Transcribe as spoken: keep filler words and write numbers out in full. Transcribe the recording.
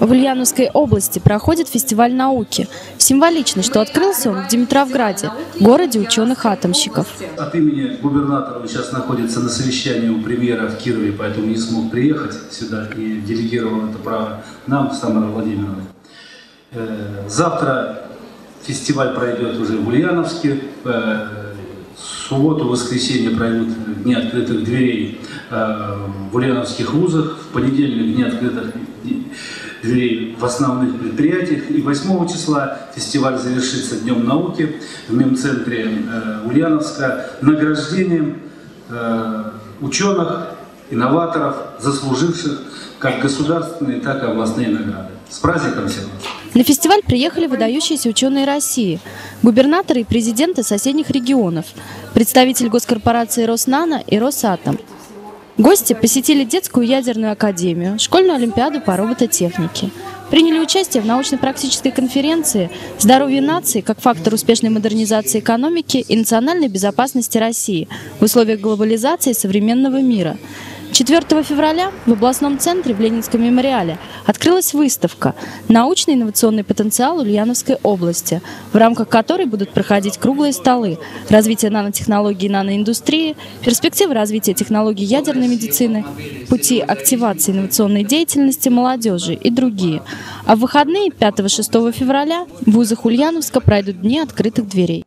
В Ульяновской области проходит фестиваль науки. Символично, что открылся он в Димитровграде, городе ученых-атомщиков. От имени губернатора он сейчас находится на совещании у премьера в Кирове, поэтому не смог приехать сюда и делегировал это право нам, Тамаре Владимировне. Завтра фестиваль пройдет уже в Ульяновске. В субботу, воскресенье пройдут дни открытых дверей в ульяновских вузах, в понедельник дни открытых дверей в основных предприятиях. И восьмого числа фестиваль завершится Днем науки в мемцентре Ульяновска награждением ученых, инноваторов, заслуживших как государственные, так и областные награды. С праздником всех! На фестиваль приехали выдающиеся ученые России, губернаторы и президенты соседних регионов, представитель госкорпорации Роснано и Росатом. Гости посетили детскую ядерную академию, школьную олимпиаду по робототехнике. Приняли участие в научно-практической конференции «Здоровье нации как фактор успешной модернизации экономики и национальной безопасности России в условиях глобализации современного мира». четвёртого февраля в областном центре в Ленинском мемориале открылась выставка «Научный инновационный потенциал Ульяновской области», в рамках которой будут проходить круглые столы «Развитие нанотехнологий и наноиндустрии», «Перспективы развития технологий ядерной медицины», «Пути активации инновационной деятельности молодежи» и другие. А в выходные пятого-шестого февраля в вузах Ульяновска пройдут дни открытых дверей.